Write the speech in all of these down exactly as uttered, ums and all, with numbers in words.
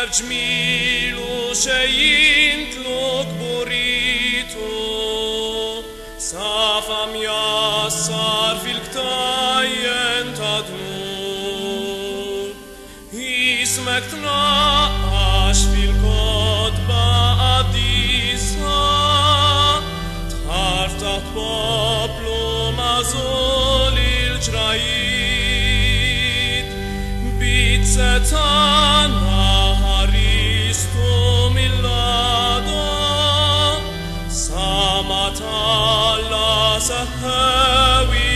Marge milus int loc borito, Safam yassar filktajent adnur, Ismek tnaqqax fil-kotba qaddisa, Tħarf taħt poplu mażul il-ġrajid, Bit-setana ħaristu mill-għada, Samat Alla seħħewi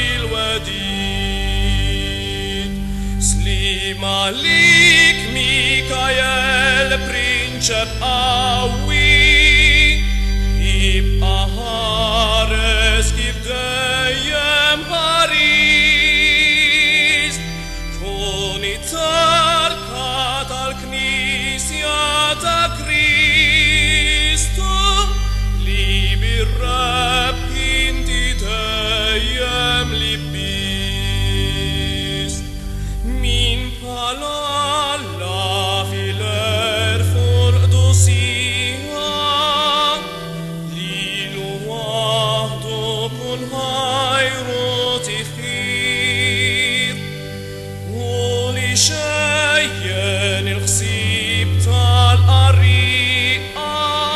l-wedid. Slima lik Mikael, prinċep qawwi, Jibqa' ħares kif dejjem ħaris, Kun it-tarka tal-Knisja ta' Kristu, Li bir-Reb inti dejjem li bist. Min bħal Alla fil-erfur qdusija, Lilu waħdu kun ħajru tifkir, U li xejjen il-ħsieb tal-qarriqa,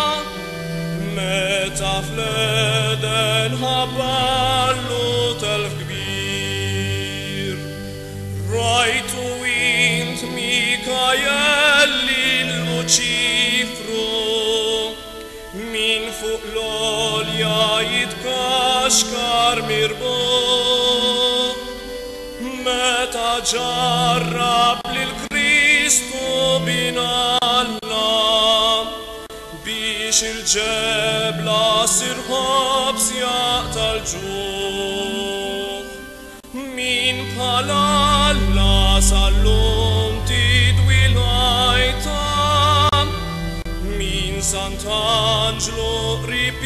Meta fl-Eden ħaballu telf kbir. Rajtu int Mikael lil-Luċifru, Min fuq l-olja jitkaxkar mirbuħ, Meta ġarrab lil-Kristu binalla, Biex il-ġebla sir ħobs jaqta l-ġuħ. Min bħal Alla sal-lum tidwi l-għajta, Min Sant'Angelo qrib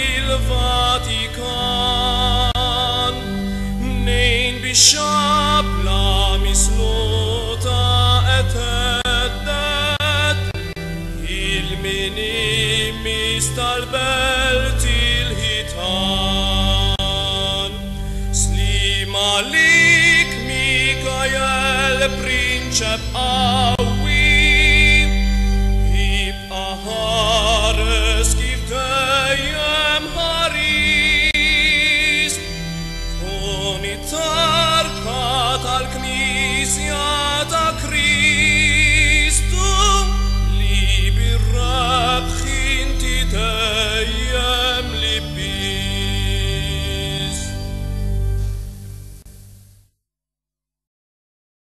il-Vatikan, Nejn bix-xabla misluta qed teddet, Il-minimis tal-belt il-ħitan. Slima lik Mikael, prinċep qawwi,